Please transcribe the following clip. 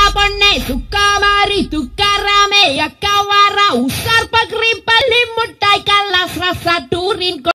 பொண்ணே சுக்கா மாறி துக்காராமே அக்கா வாரா உஷார் பக்ரி பள்ளி முட்டாய் கல்லாஸ் ரசா டூரின்